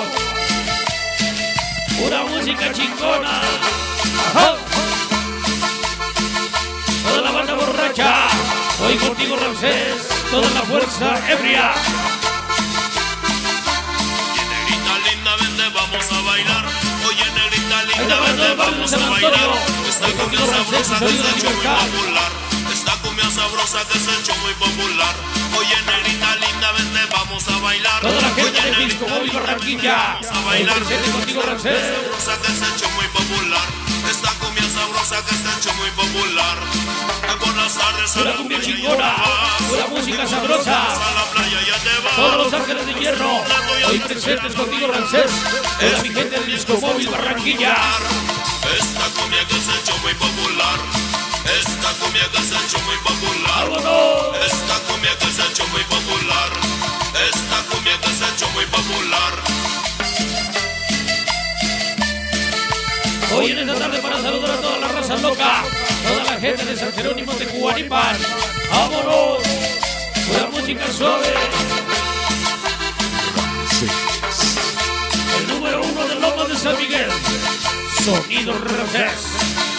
Pura música chingona. Ajá. Toda la banda borracha, hoy contigo Ramsés, toda la fuerza ebria. Vamos a bailar, oye negrita linda, vente, vamos a bailar. Esta cumbia sabrosa que se ha hecho muy popular. Esta cumbia sabrosa que se ha hecho muy popular. Oye negrita linda, vente, vamos a bailar. Toda la gente de Pisco Móvil Barranquilla, vamos a bailar. Contigo Ramsés. Sabrosa que se ha hecho muy popular. Esta cumbia sabrosa que se ha hecho muy popular. Por las tardes a la cumbia chingona, pura música sabrosa. A la playa ya te vas. Todos los ángeles de hierro, hoy presentes contigo Ramsés. Toda mi gente de Disco Móvil Barranquilla. Esta cumbia que se ha hecho muy popular. Esta cumbia que se ha hecho muy popular. ¡Vámonos! Esta cumbia que se ha hecho muy popular. Esta cumbia que se ha hecho muy popular. Hoy en esta tarde para saludar a toda la raza loca, toda la gente de San Jerónimo de Cuanipan. ¡Vámonos! Pura música suave. El número 1 de Lomas de San Miguel, Sonido Ramsés.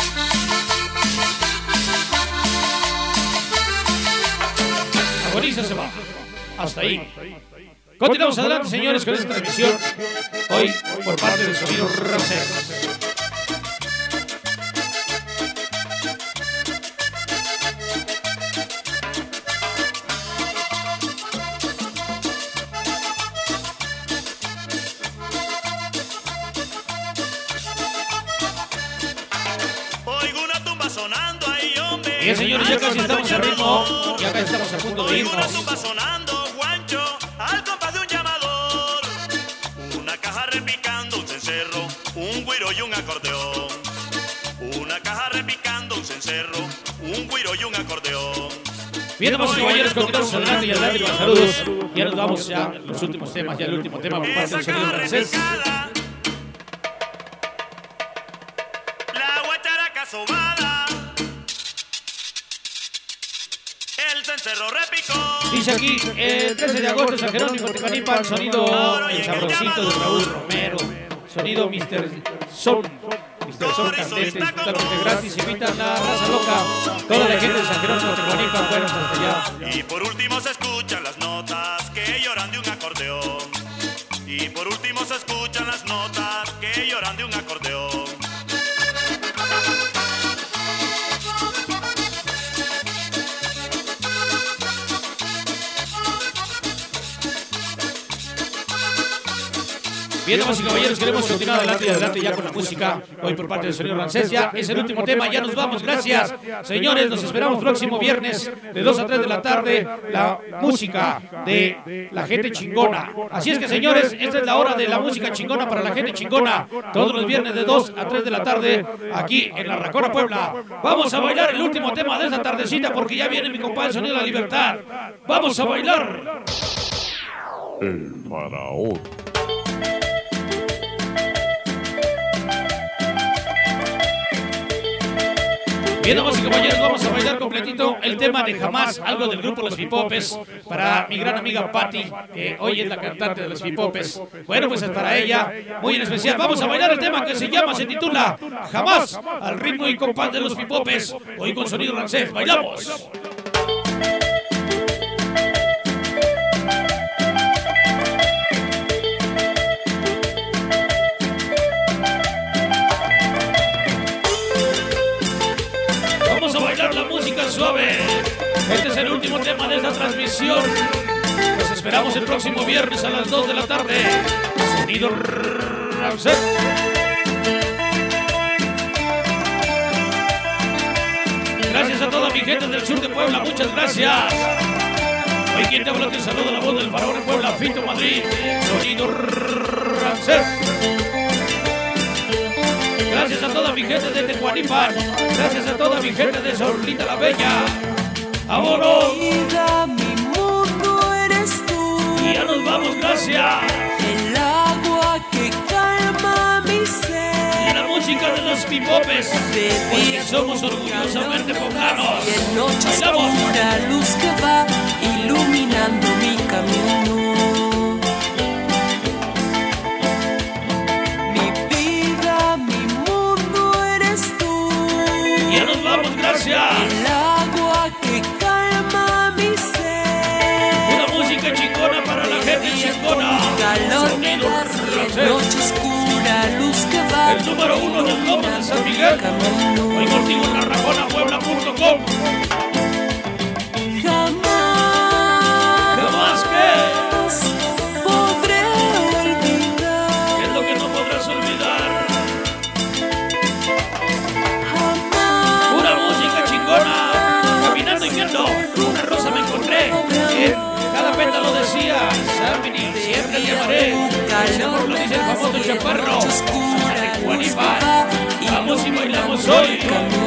Agoniza se va. Hasta ahí. Continuamos adelante, señores, con esta transmisión. Hoy por parte del Sonido Ramsés. Bien, señores, ya casi estamos a ritmo, ya casi estamos a punto de irnos. Una tumba sonando, guancho, al compás de un llamador. Una caja repicando, un cencerro, un güiro y un acordeón. Una caja repicando, un cencerro, un güiro y un acordeón. Bien, damas y caballeros, continuamos adelante y adelante con los saludos. Ya nos vamos ya a los últimos temas, ya el último tema por parte del Sonido Ramsés. La guacharaca sobada. El cencerro repicó. Dice aquí, el 13 de agosto, San Jerónimo de Cuanipan, sonido el sabrosito de Raúl Romero, sonido Mr. Son candente, totalmente gratis, invitan a la raza loca, toda la gente de San Jerónimo de Cuanipan, bueno, hasta allá. Y por último se escuchan las notas que lloran de un acordeón. Y por último se escuchan las notas que lloran de un acordeón. Bien, damas y caballeros, queremos continuar adelante y adelante ya con la música. Hoy por parte del Sonido Ramsés, ya es el último tema, ya nos vamos, gracias. Señores, nos esperamos próximo viernes de 2 a 3 de la tarde, la música de la gente chingona. Así es que, señores, esta es la hora de la música chingona para la gente chingona. Todos los viernes de 2 a 3 de la tarde, aquí en la Racona, Puebla. Vamos a bailar el último tema de esta tardecita porque ya viene mi compadre Sonido de la Libertad. ¡Vamos a bailar! El faraón. Bien, damas y caballeros, vamos a bailar completito el tema de Jamás, algo del grupo Los Pipopes, para mi gran amiga Patti, que hoy es la cantante de Los Pipopes. Bueno, pues es para ella, muy en especial. Vamos a bailar el tema que se titula Jamás, al ritmo y compás de Los Pipopes, hoy con Sonido Ramsés. ¡Bailamos! Suave. Este es el último tema de esta transmisión. Los esperamos el próximo viernes a las 2 de la tarde. Sonido Ramsés. Gracias a toda mi gente del sur de Puebla, muchas gracias. Hoy quien te habla te saluda la voz del faraón en Puebla, Fito Madrid. Sonido Ramsés. Gracias a toda mi gente de Tecuanipan. Gracias a toda mi gente de Sorlita la Bella. ¡Vámonos! Mi mundo eres tú. Y ya nos vamos, gracias. El agua que calma mi sed. Y la música de Los Pipopes. Porque somos orgullosamente poblanos. Y en noche oscura, luz que va número 1 del Lomas de San Miguel. Hoy contigo en arrajonapuebla.com. Jamás que podré olvidar. ¿Qué es lo que no podrás olvidar? Pura música chingona. Caminando y viendo una rosa me encontré. Cada pétalo decía, Samini, siempre te amaré. Ese amor lo dice el famoso chaparro. De Juanipa. Vamos y bailamos hoy.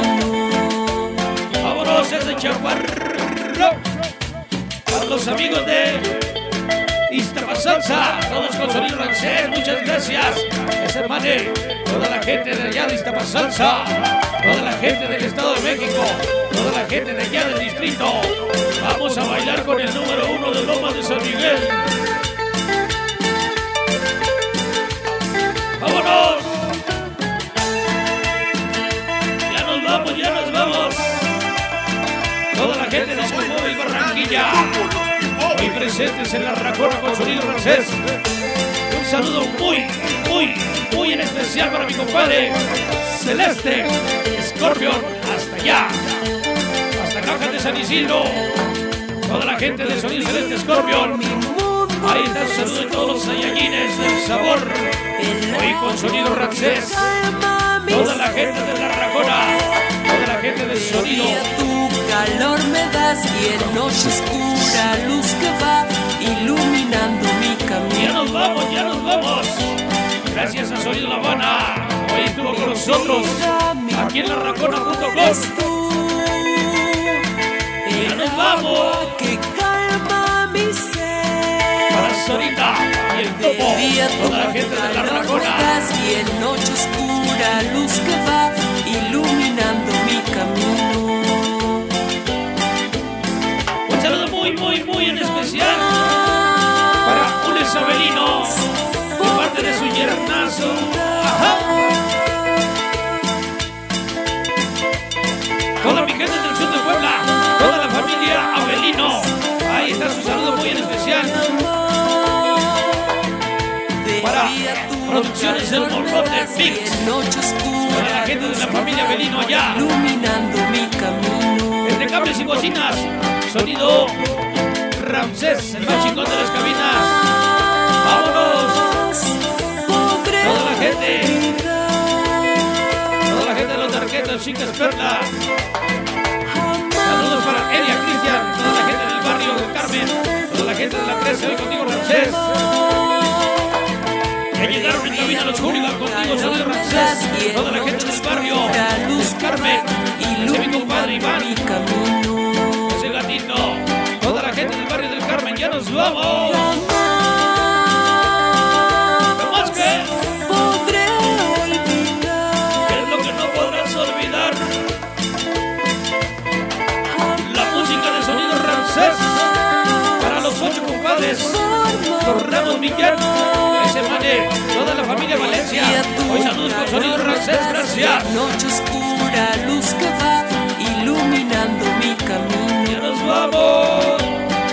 Vámonos ese chaparro. A los amigos de Iztapasalsa, todos con sonido Rancés, muchas gracias. Ese hermane, toda la gente de allá de Iztapasalsa, toda la gente del Estado de México, toda la gente de allá del distrito. Vamos a bailar con el número 1 de Lomas de San Miguel. ¡Vámonos! Ya nos vamos, ya nos vamos. Toda la gente de Escomóvil Barranquilla, hoy presentes en la Rajona con sonido Rancés. Un saludo muy en especial para mi compadre Celeste Scorpion, hasta allá, hasta Cajas de San Isidro. Toda la gente de Sonido Celeste Scorpion, ahí está el saludo de todos los saiyajines del sabor, hoy con sonido Rancés. Toda la gente de la Rajona, toda la gente del sonido. Calor me das y en noche oscura luz que va iluminando mi camino. Ya nos vamos, ya nos vamos. Gracias a Sonido La Habana. Hoy estuvo con nosotros aquí en larracona.com. Ya nos vamos. Que calma mi ser. Para Sorita y el Topo. Toda la gente de la Rajona. Y en noche oscura luz que va iluminando mi camino. Un saludo muy en especial para un Isabelino de parte de su yernazo. Ajá. Toda mi gente del sur de Puebla, toda la familia Avelino. Ahí está su saludo muy en especial para Producciones El Morrote Mix. Para la gente de la familia Avelino allá. Iluminando mi camino. Entre cables y bocinas, sonido Ramsés, el más chingón de las cabinas. ¡Vámonos! Toda la gente de los tarjetas, chicas perlas. Saludos para Elia Cristian, toda la gente del barrio del Carmen, toda la gente de la 13, hoy contigo Ramsés. Ya llegaron en cabina los hooligans contigo, saludos Ramsés. Toda la gente del barrio del Carmen, ese mi compadre Iván, ese gatito. Toda la gente del barrio del Carmen, ya nos vamos. ¿Cómo que? Podré olvidar. ¿Qué es lo que no podrás olvidar? La música de sonido Ramsés para los 8 compadres, los Ramos Millán, ese mané, toda la familia Valencia. Hoy saludos con sonido Ramsés, gracias. Noche oscura, luz que va iluminando mi camino. Ya nos vamos.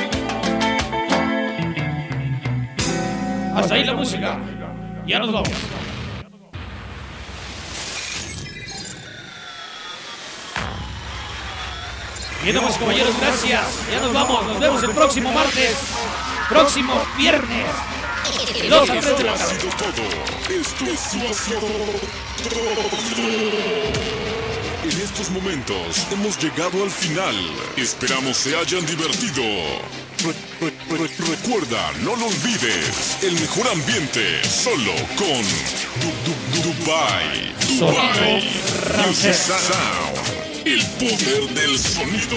Hasta ahí la música. Ya nos vamos. Bien, damas y caballeros, gracias. Ya nos vamos. Nos vemos el próximo martes. Próximo viernes. 2 a 3 de la tarde. En estos momentos hemos llegado al final. Esperamos se hayan divertido. Recuerda, no lo olvides. El mejor ambiente solo con Dubai. Music Sound. El poder del sonido.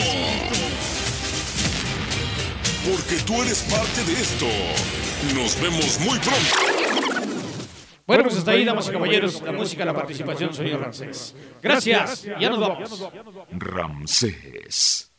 Porque tú eres parte de esto. Nos vemos muy pronto. Bueno, pues hasta ahí, damas y caballeros, la música, la participación, sonido Ramsés. Gracias, ya nos vamos. Ramsés.